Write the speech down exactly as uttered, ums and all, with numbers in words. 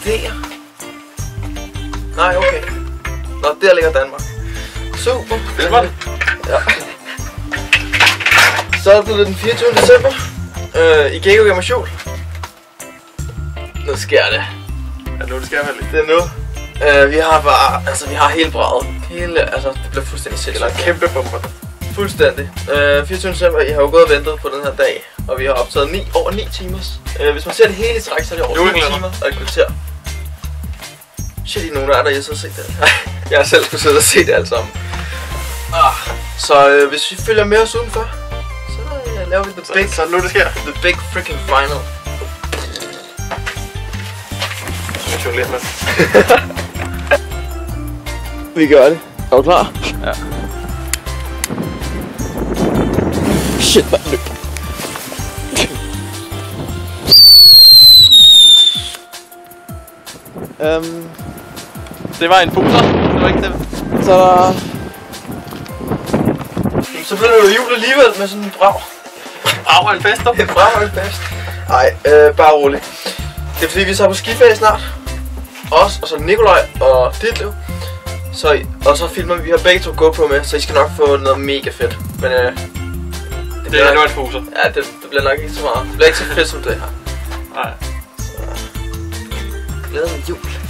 D'er. Nej, okay. Nå, der ligger Danmark. Super. Det var det. Ja. Så er det den fireogtyvende december. Øh, I Gego Gamer Jul. Nu sker det. Ja, nu det sker vel lidt. Det er nu. Uh, vi har bare, altså vi har hele braget. Hele, altså det bliver fuldstændig sindssygt. Eller en kæmpe bomber. Fuldstændig. Uh, fireogtyvende december, I har jo gået og ventet på den her dag. Og vi har optaget ni, over ni timer. Uh, hvis man ser det hele i træk, så er det over ni timer og et kvarter. Shit, I er nogen af der, jeg så har set det. Jeg har selv skulle sidde og se det alt sammen. Ah, så uh, hvis vi følger med os udenfor, så uh, laver vi the big, så, så nu det sker. The big freaking final. Jeg lidt med. Vi gør det. Er du klar? Ja. Shit, man. Øhm... Det var en fuser. Det var ikke det. Så der... Så blev det jo jul alligevel med sådan en brag. Brag og en fest, dog. En brag og en fest. Ej, øh, bare roligt. Det er fordi vi så på skiferie snart. Os, og så Nikolaj og Ditlev. Så, og så filmer vi, vi har begge to GoPro med, så I skal nok få noget mega fedt. Men øh, det, det bliver nok en fuser. Ja, det, det bliver nok ikke så meget. Det bliver ikke så fedt som det her. Nej. Så glæder mig jul.